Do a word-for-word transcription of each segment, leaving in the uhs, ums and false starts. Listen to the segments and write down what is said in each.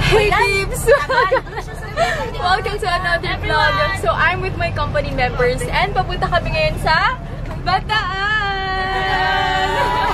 Hey babes! Welcome to another vlog. So I'm with my company members and papunta kami ngayon sa Bataan!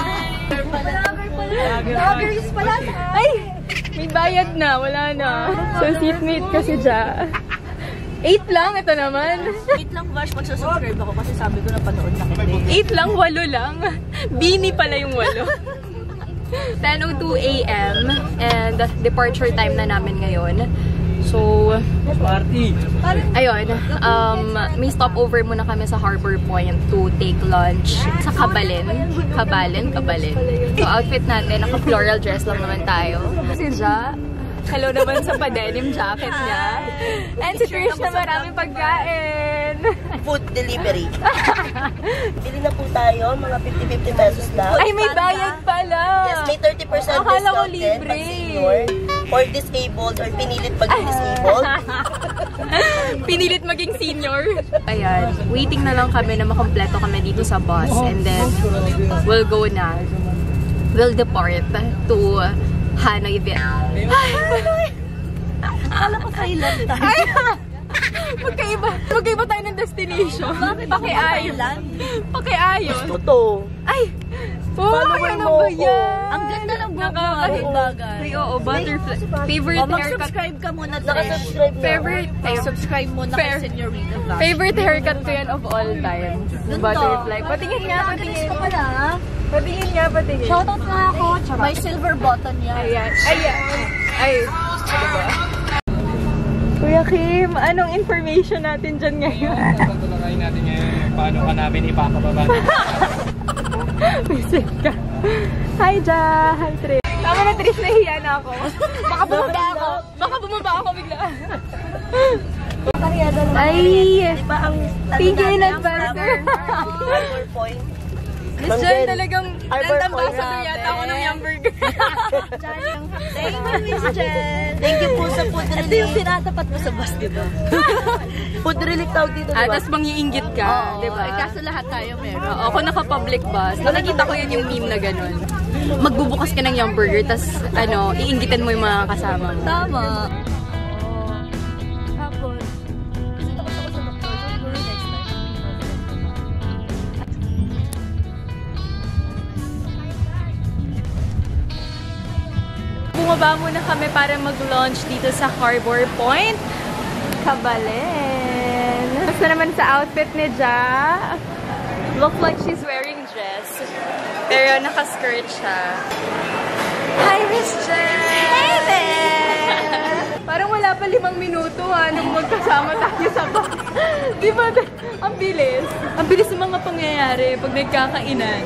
Vloggers pala! Ay! May bayad na, wala na. So seatmate kasi siya. eight lang, ito naman. eight lang, Vash, magsusubscribe ako kasi sabi ko na panood na kita. eight lang, walo lang. Bini pala yung walo. ten oh two A M and departure time na namin ngayon. So, party! Ayun, um, may stopover muna kami sa Harbor Point to take lunch sa Kabalin. Kabalin? Kabalin. So, outfit natin, naka-floral dress lang naman tayo. Si Ja, hello naman sa pa-denim jacket niya. And si Trish na maraming pagkain. Food delivery. Bili na po tayo, mga fifty fifty pesos lang. Ay, may bayad pala! Yes, may thirty percent Akala ko discount din libre. pag senior or disabled or pinilit maging disabled. Pinilit maging senior. Ayan, waiting na lang kami na makompleto kami dito sa bus and then we'll go na. We'll depart to Hanoi, Vietnam. Akala ko Thailand tayo. Magkaiba. Magkaiba tayo ng destination. Bakit Pakiayon. Pakiayon. Totoo. Ay! Oh, Follower ano mo ba ako. yan? Ang ganda ng buhok mo. Nakakahit. Bagay. Ay, oo, butterfly. Favorite O, haircut. mag-subscribe ka muna, Trish. Naka-subscribe na. Favorite. Subscribe muna kay Fair. Senorita Vlog. Favorite haircut ko yan of all time. Ganito. Butterfly. Patingin nga, patingin. ka pala. Patingin nga, patingin. Shoutout nga ako. May silver button yan. Ayan. Ayan. Ay. Diba? Kuya Kim, anong information natin dyan ngayon? Tatalakayin natin ngayon paano ka namin ipapababa. Visit ka. Hi, Ja! Hi, Trish. Tama na, Trish, nahiya na ako. Baka bumaba ako. Baka bumaba ako bigla. Ay! Thank you in advance. Harbor Point. Miss Jen, talagang Harbor brand Point. ambassador yata ako ng Yumburger. Thank you, Miss Jen. Thank you po sa food relief. Ito yung tinatapat mo sa bus, diba? Food relief tawag dito, diba? Ah, tapos mangiinggit ka, Oo, diba? eh, kaso lahat tayo meron. Oo, ako naka-public bus. Nakikita ko yun yung meme na gano'n. Magbubukas ka ng Yumburger, tapos ano, iinggitan mo yung mga kasama mo. Tama. Tapos, kasi tapos ako sa doktor, so siguro next time. Bumaba muna kami para mag-launch dito sa Harbor Point. Kabalin. Basta naman sa outfit ni Ja. Looks like she's wearing dress. Pero naka-skirt siya. Hi, Miss Jen! Hey there! Parang wala pa limang minuto ha, nung magkasama tayo sa bus. Di ba? Ang bilis. Ang bilis ng mga pangyayari pag nagkakainan.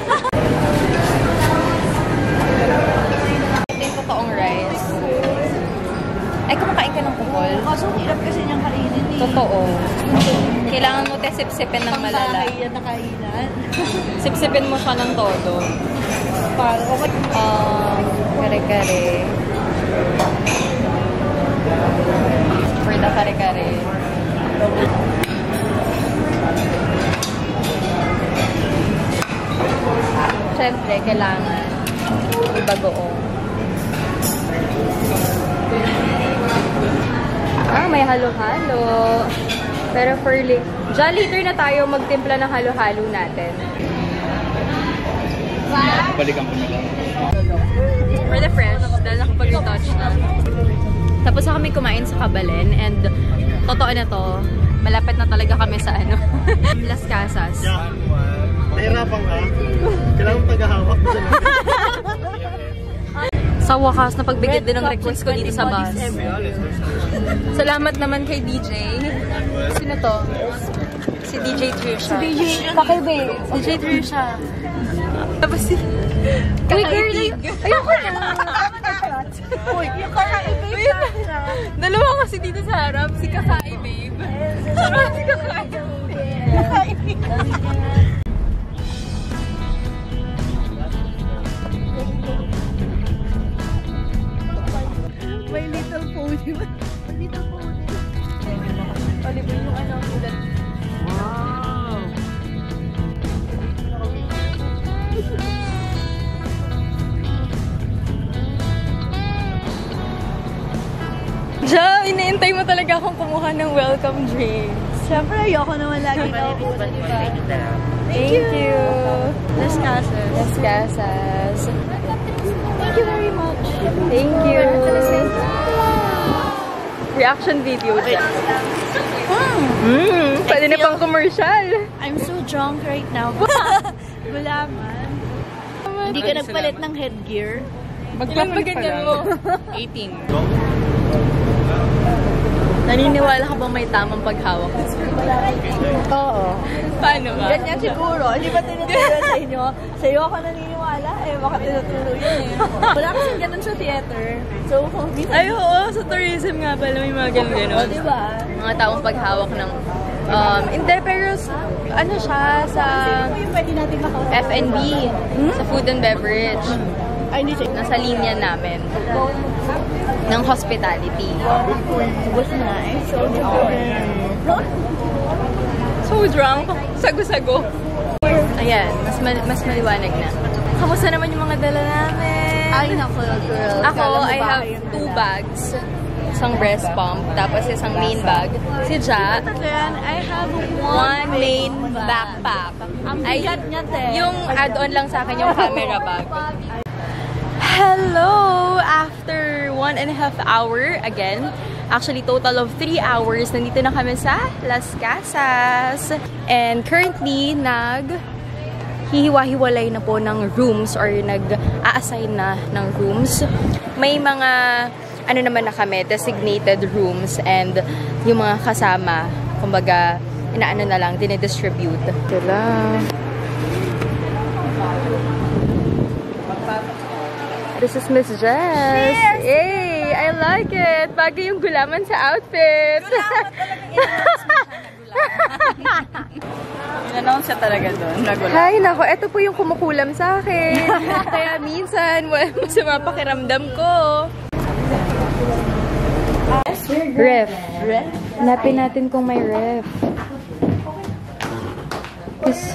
Totoong rice. Ay, kumakain ka ng kuhol? Kaso hirap kasi niyang kainin eh. Totoo. Kailangan mo te sip-sipin ng malala. Pangbahay yan na kainan. Sip-sipin mo siya ng todo. Para ko mag... Um, kare-kare. For the kare-kare. Siyempre, kailangan ibagoong. Ah, may halo-halo. Pero for late, dyan later na tayo magtimpla ng halo-halo natin. Balikan ko nila. For the fresh, dahil nakapag-retouch na. Tapos na kami kumain sa Kabalin and totoo na to, malapit na talaga kami sa ano, Las Casas. Nahirapan ka? Kailangan paghahawak mo siya. Sa wakas, napagbigyan din ng request ko dito sa bus. Salamat naman kay D J. Sino to? Si D J Trisha. Si D J Pakibe. D J Trisha. Tapos si... Uy, girl! Ayoko na! Uy, yung kakaibig na. Dalawa kasi dito sa harap. Si Kakai, babe. Si Kakai. Kakaibig. My little pony. My little pony. Oliver, yung ano, ulat. Wow! Hinintay mo talaga akong kumuha ng welcome drinks. Siyempre, ayoko naman lagi na ako. Thank you. Las Casas. Las Casas. Thank you very much. Thank you. Reaction video dyan. Mm, pwede na pang commercial. I'm so drunk right now. Gulaman. Hindi ka nagpalit ng headgear. Magpapaganyan mo. eighteen. Naniniwala ka bang may tamang paghawak? Oo. Paano ba? Ganyan siguro. Hindi ba tinuturo sa inyo? Sa iyo ako naniniwala. Eh, baka tinuturo yun eh. Wala kasi ganun sa theater. So, kung bisa... Ay, oo. Sa tourism nga pala may mga ganun-ganun. O, diba? Mga taong paghawak ng... Um, hindi, pero ano siya sa... Yung pwede natin makausap. F and B. Hmm? Sa food and beverage. Ay, hindi siya. Nasa linya namin. Ng hospitality. Was nice. So drunk. So drunk. Sago-sago. Ayan, mas ma- mas maliwanag na. Kamusta naman yung mga dala namin? Ay, nako, girl. Ako, I have two bags. Isang breast pump, tapos isang main bag. Si Ja, Then, I have one main backpack. Ang Ay, bigat niya, te. yung add-on lang sa akin yung camera bag. Hello! After one and a half hour, again, actually total of three hours, nandito na kami sa Las Casas. And currently, nag hihiwa-hiwalay na po ng rooms or nag-a-assign na ng rooms. May mga, ano naman na kami, designated rooms and yung mga kasama, kumbaga, inaano na lang, dinidistribute. Sila. This is Miss Jess. Cheers! Yay! I like it! Bagay yung gulaman sa outfit. Gulaman talaga. In-announce siya talaga doon. Hay, nako. Ito po yung kumukulam sa akin. Kaya minsan, masama pakiramdam ko. Ref. Ref? Hanapin natin kung may ref. Is...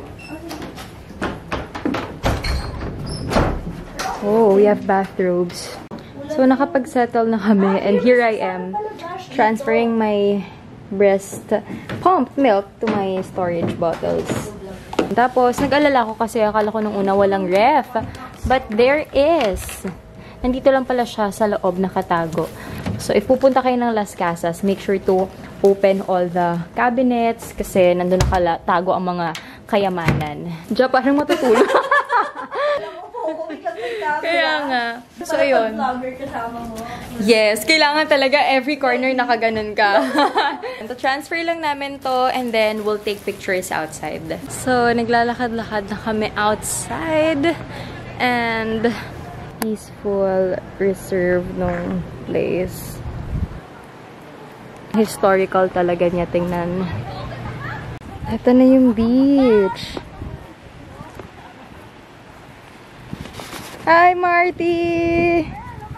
Oh, we have bathrobes. So, nakapag-settle na kami. And here I am, transferring my breast pump milk to my storage bottles. Tapos, nag-alala ko kasi akala ko nung una walang ref. But there is. Nandito lang pala siya sa loob, nakatago. So, if pupunta kayo ng Las Casas, make sure to open all the cabinets kasi nandun nakatago ang mga kayamanan. Diyan, parang matutulog. Kaya nga. So, ayun. Yes, kailangan talaga every corner nakaganon ka. So, transfer lang namin to and then we'll take pictures outside. So, naglalakad-lakad na kami outside and peaceful reserve ng place. Historical talaga niya, tingnan. Ito na yung beach. Hi, Marty!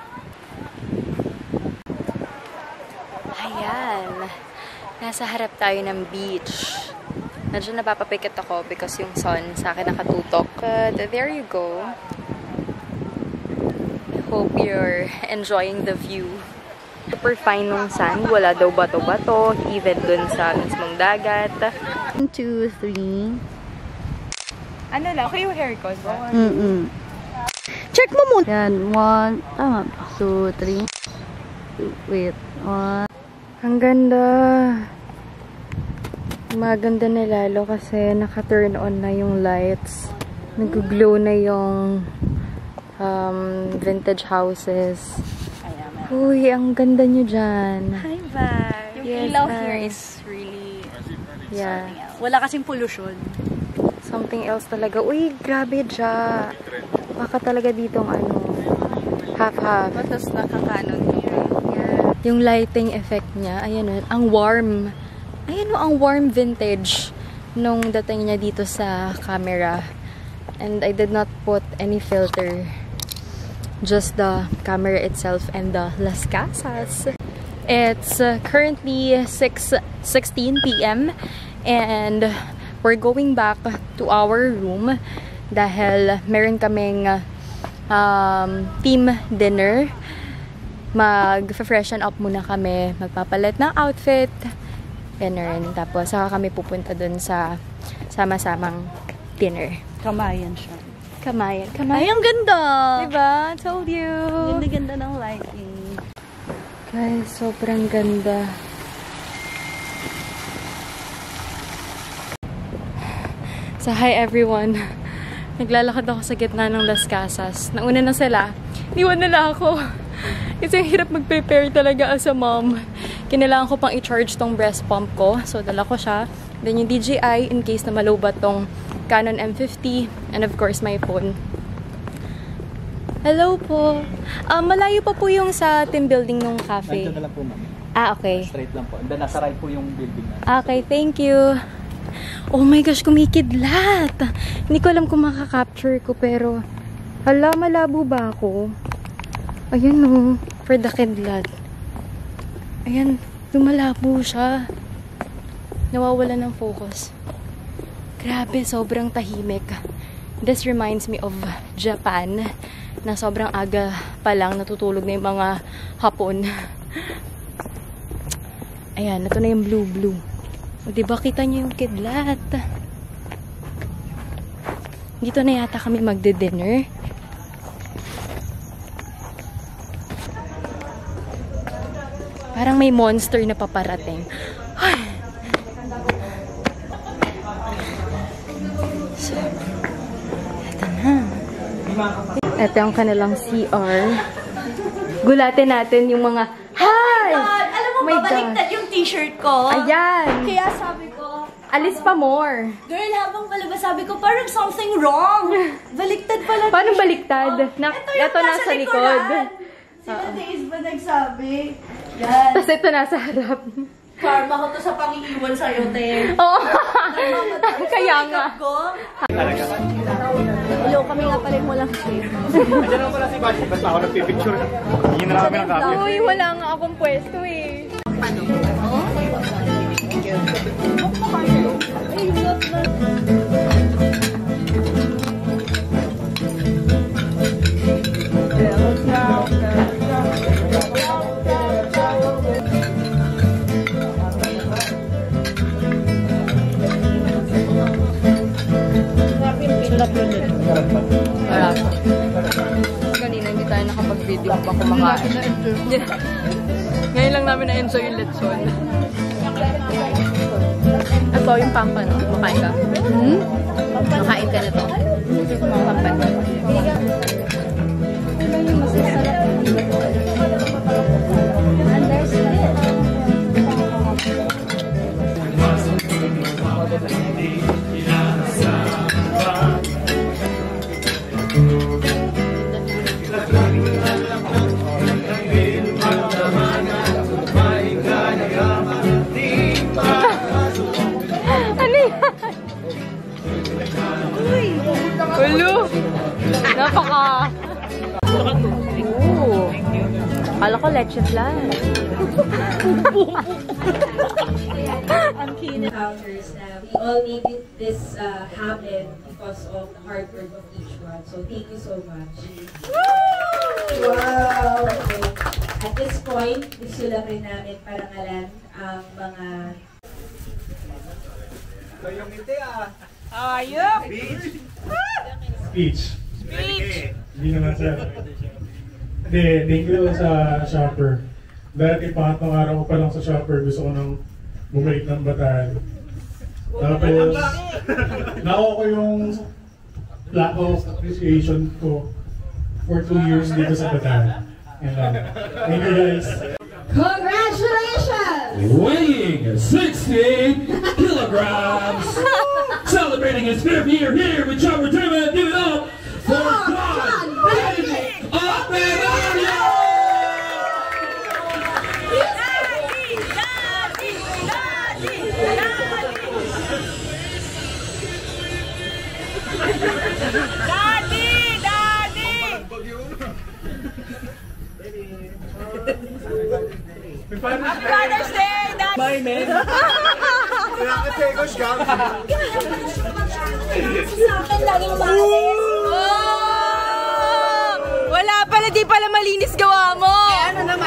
Ayan. Nasa harap tayo ng beach. Medyo napapapikit ako because yung sun sa akin nakatutok. But there you go. I hope you're enjoying the view. Super fine nung sand. Wala daw bato-bato. Even dun sa mismong dagat. One, two, three. Ano lang? Okay yung hair ko, ba? Mm-mm. Check mo muna. Yan. One. Tama. Two, three. Wait. One. Ang ganda. Maganda na lalo kasi naka-turn on na yung lights. Nag-glow na yung um, vintage houses. Uy, ang ganda nyo dyan. Hi, bye. Yung Yes, ilaw hi. here is really Yeah. something else. Wala kasing pollution. Something else talaga. Uy, grabe dyan. Baka talaga ditong ano, half-half. Tapos nakakanon to. Yeah. Yung lighting effect niya, ayan o, ang warm. Ayan o, ang warm vintage nung dating niya dito sa camera. And I did not put any filter. Just the camera itself and the Las Casas. It's uh, currently six sixteen p m and we're going back to our room dahil meron kaming um, team dinner mag-freshen up muna kami, magpapalit ng outfit, ganun. Tapos, saka kami pupunta dun sa sama-samang dinner. Kamayan siya. Kamayan. Kamayan. Ay, ang ganda! Diba? Told you. Ganda-ganda ng lighting. Guys, sobrang ganda. So, hi everyone. Naglalakad ako sa gitna ng Las Casas. Nauna na sila. Niwan nila ako. Kasi ang hirap mag-prepare talaga as a mom. Kinailangan ko pang i-charge tong breast pump ko. So, dala ko siya. Then yung D J I in case na malobat tong Canon M fifty. And of course, my phone. Hello po. Um, malayo pa po yung sa team building ng cafe. Nandiyan na lang po, ma'am. Ah, okay. Straight lang po. And then, nasa right po yung building na. Okay, thank you. Oh my gosh, kumikidlat. Hindi ko alam kung makaka-capture ko, pero hala, malabo ba ako? Ayan o, for the kidlat. Ayan, lumalabo siya. Nawawala ng focus. Grabe, sobrang tahimik. This reminds me of Japan, na sobrang aga pa lang natutulog na yung mga hapon. Ayan, ito na yung blue-blue. O, diba kita niyo yung kidlat? Dito na yata kami magde-dinner. Parang may monster na paparating. Ay. So, eto na. Ito ang kanilang C R. Gulatin natin yung mga hi! Alam mo, My babaliktad yung t-shirt ko. Ayan! Kaya sabi ko, Alis pa more. girl, habang palabas, sabi ko, parang something wrong. Baliktad pala. Paano t-shirt baliktad? ko. Na, ito yung ito nasa likod. Sila Days ba nagsabi? Yan. Tapos ito nasa harap. Karma ko to sa pangiiwan sa'yo, te. Oo. Kaya nga. Ko. Hello, kami nga pala yung walang shade. Nandiyan naman pala si Bashi. Ba't pa ako nagpipicture? Hindi na lang kami ng copy. Uy, wala nga akong pwesto eh. Ano? Wala. Kanina hindi tayo nakapag-video pa kumakain. Ngayon lang namin na-enjoy yung lechon. Ito yung pampa, no? Makain ka? Hmm? Makain ka na to. Pampa. Hello! Napaka... Ooh! Kala ko leche flan. Ang key encounters na we all need this uh, happen because of the hard work of each one. So thank you so much. Wow! So, at this point, gusto lang rin namin parangalan ang mga... Yung ngiti ah. Ayok! Speech. Speech! Hindi naman sir. Hindi, thank you sa shopper. Dahil pangatlong araw ko pa lang sa shopper, gusto ko nang bumalik ng Bataan. Tapos, nakuha ko yung lack of appreciation ko for two years dito sa Bataan. And um, thank you guys. Congratulations! Weighing sixty kilograms, celebrating his fifth year here with Chopper Tournament. Give it up for John Benedict Operario! Daddy! Daddy! Happy Father's Day! Daddy! My man. Kaya ka tekos ka. Sa akin laging maalis. Oh! Wala pala, di pala malinis gawa mo. Ano naman?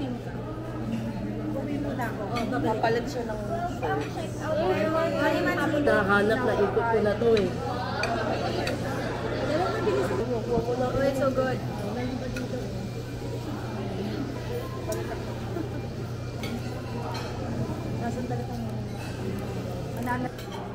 Mag-swim ka. Uwi muna ako. Papalag siya ng Nakahanap na ikot ko na to eh. Oh, it's so good. Nasaan talaga mo? Mananap.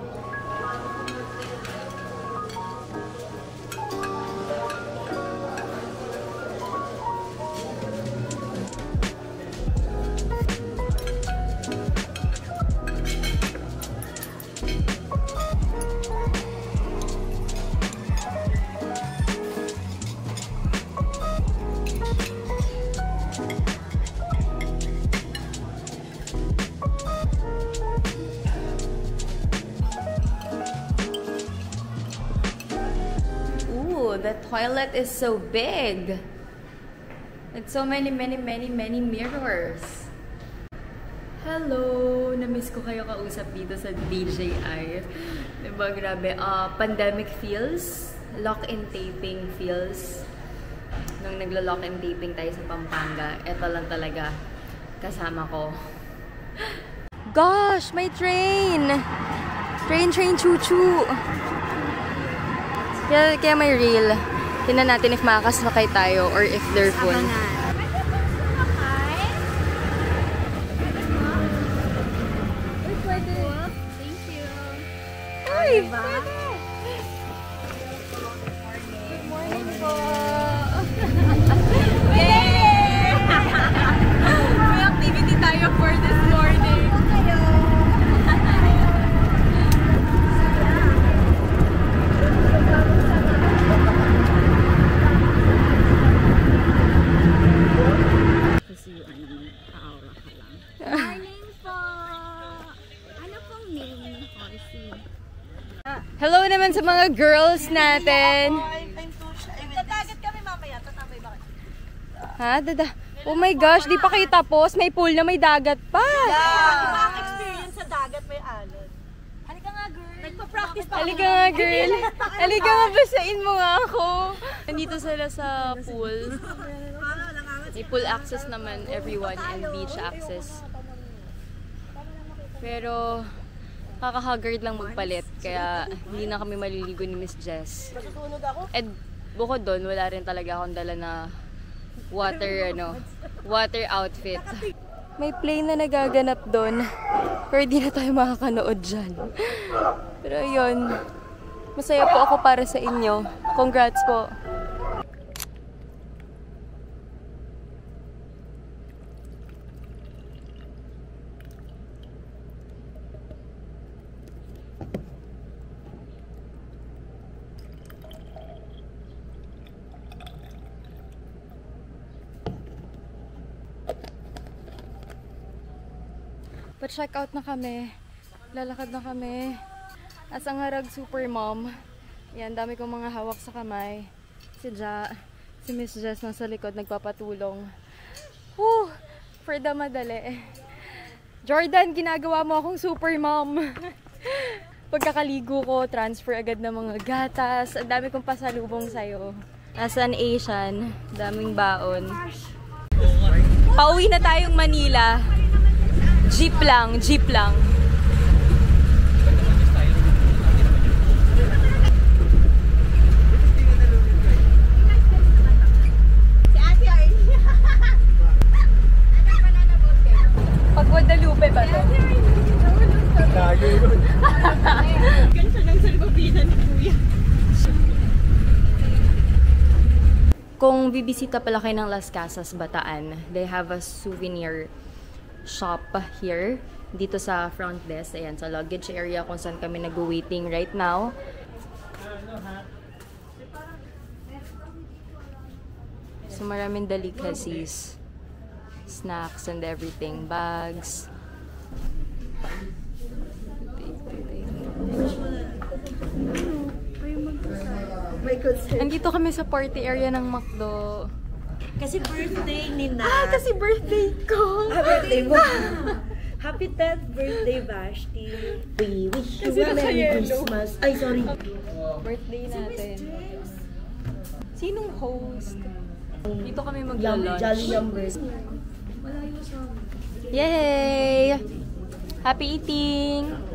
The toilet is so big. It's so many, many, many, many mirrors. Hello! Na-miss ko kayo kausap dito sa D J I. Diba, grabe. Uh, pandemic feels. Lock-in taping feels. Nung naglo-lock-in taping tayo sa Pampanga, eto lang talaga kasama ko. Gosh! May train! Train, train, choo-choo! Kaya, kaya may reel. Tingnan natin if makakasakay tayo or if they're full. Thank you. Uy! Pwede! Good morning po! Yay! May activity tayo for this morning. Hello naman sa mga girls natin. Tatagat kami mamaya. Tatabay ba kayo? Ha? Dada. Oh my gosh, di pa kayo tapos. May pool na may dagat pa. Yeah. Experience sa dagat may alon. Halika nga, girl. Nagpa-practice pa. Halika nga, girl. Halika nga, basain mo nga ako. Nandito sila sa pool. May pool access naman, everyone, and beach access. Pero kaka-haggard lang magpalit, kaya hindi na kami maliligo ni Miss Jess. And bukod doon, wala rin talaga akong dala na water, ano, water outfit. May plane na nagaganap doon, pero hindi na tayo makakanood dyan. Pero yun, masaya po ako para sa inyo. Congrats po. Pa-check out na kami. Lalakad na kami. As ang harag super mom. Yan, dami kong mga hawak sa kamay. Si Ja, si Miss Jess nasa likod nagpapatulong. Whew! For the madali. Jordan, ginagawa mo akong super mom. Pagkakaligo ko, transfer agad ng mga gatas. Ang dami kong pasalubong sa'yo. As an Asian, daming baon. Pauwi na tayong Manila. Jeep lang, jeep lang. Si Ate Arnie. Pag Guadalupe ba to? Lagi yun. Gansa ng salbabinan ni Kuya. Kung bibisita pala kayo ng Las Casas, Bataan, they have a souvenir shop here, dito sa front desk, ayan, sa luggage area kung saan kami nag-waiting right now. So maraming delicacies, snacks and everything, bags. Andito kami sa party area ng McDo. Kasi birthday ni Na. Ah, kasi birthday ko! Birthday mo. Happy tenth birthday, Vashti. We wish you a Merry Christmas. Ay, sorry. Birthday natin. Sinong host? Dito kami mag-lunch. Jolly Yumbers. Yay! Happy eating!